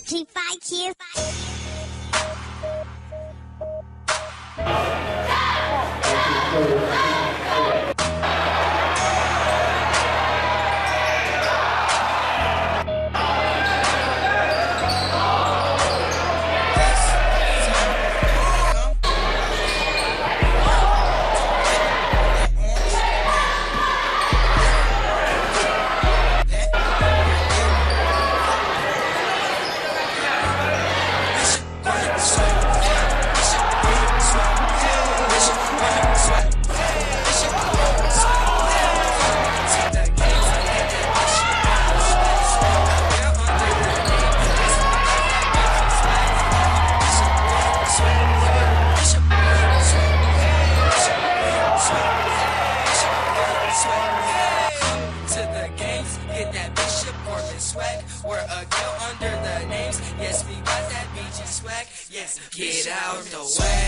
G5 cheers. We're a girl under the names. Yes, we got that BG swag. Yes, get out the way.